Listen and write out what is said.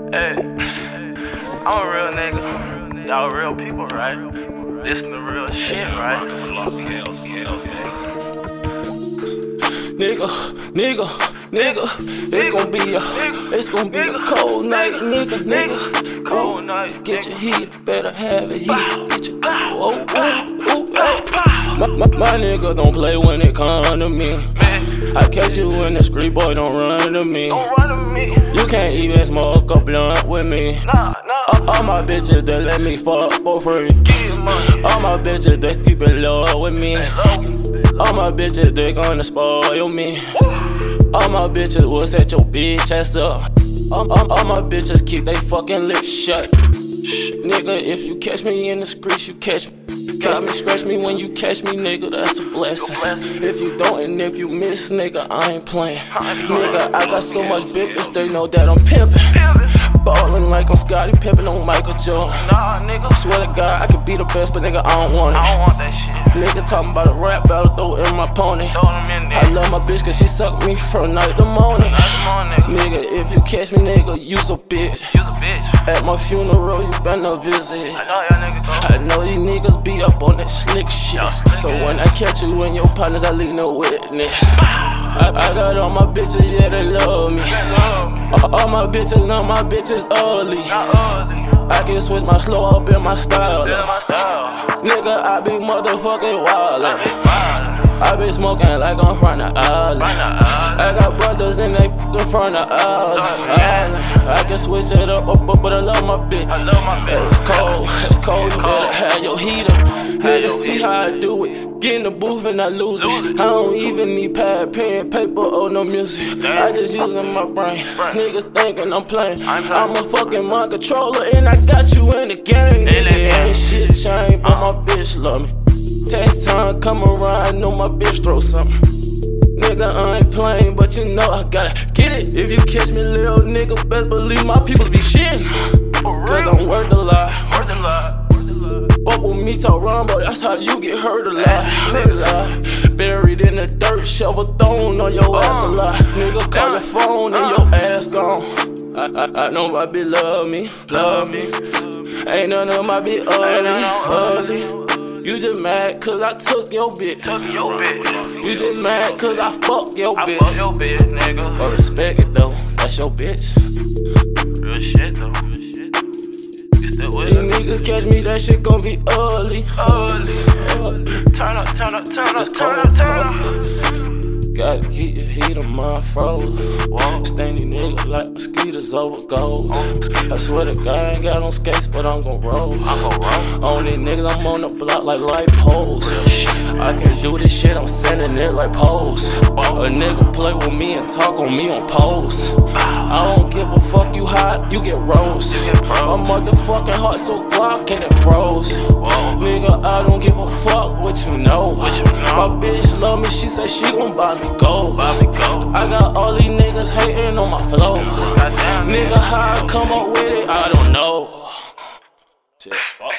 Hey, I'm a real nigga. Y'all real people, right? Listen to real shit, right? Nigga, it's gonna be a cold night, nigga. Cold night, get your heat, better have it heat. Get your My nigga don't play when it come to me. I catch you in the street, boy, don't run to me. You can't even smoke a blunt with me. All my bitches that let me fuck for free. All my bitches that keep it low with me. All my bitches they gonna spoil me. All my bitches will set your bitch ass up. All my bitches keep they fucking lips shut. Nigga, if you catch me in the streets, you catch me. Catch me, scratch me when you catch me, nigga, that's a blessing. If you don't and if you miss, nigga, I ain't playing. Nigga, I got so much business, they know that I'm pimpin'. Ballin' like I'm Scottie Pippen on Michael Jordan. Swear to God, I could be the best, but nigga, I don't want it. Niggas talking about a rap battle, throw in my pony. I love my bitch cause she suck me from night to morning. Nigga, if you catch me, nigga, you's a bitch. At my funeral, you better visit. I know these niggas be up on that slick shit. So when I catch you and your partners, I leave no witness. I got all my bitches, yeah, they love me. All my bitches, none my bitches ugly. I can switch my slow up in my style. Nigga, I be motherfucking wildin'. I be smoking like I'm from the island. I got brothers and they fucking from the island. I can switch it up, but I love my bitch. It's cold, you better have your heater. Nigga, see how I do it. Get in the booth and I lose it. I don't even need pad, pen, paper, or no music. I just using my brain. Niggas thinking I'm playing. I'm a fucking mind controller and I got you in the game. Nigga, ain't shit changed, but my bitch love me. Tax time come around, I know my bitch throw something. Nigga, I ain't playing, but you know I gotta get it. If you catch me, little nigga, best believe my peoples be shitting. Cause I'm worth a lot. Fuck with me, talk Rumbo, that's how you get hurt a lot. Buried in the dirt, shovel thrown on your ass a lot. Nigga, call your phone and your ass gone. I know my bitch love me. Ain't none of my bitch ugly. You just mad cause I took your bitch. You just mad cause I fuck your bitch. But respect it though, that's your bitch. Real shit though. These niggas catch me, that shit gon' be ugly. Turn up. Gotta keep your heat on my froze. Stain these niggas like mosquitoes over gold. I swear to God, I ain't got no skates, but I'm gon' roll. On these niggas, I'm on the block like light poles. I can do this shit, I'm sending it like poles. A nigga play with me and talk on me on poles. I don't give a fuck, you hot, you get rose. My motherfucking heart so Glock and it froze. Nigga, I don't give a fuck what you know. My bitch love me, she say she gon' buy me gold. I got all these niggas hating on my flow. Nigga, how I come up with it, I don't know.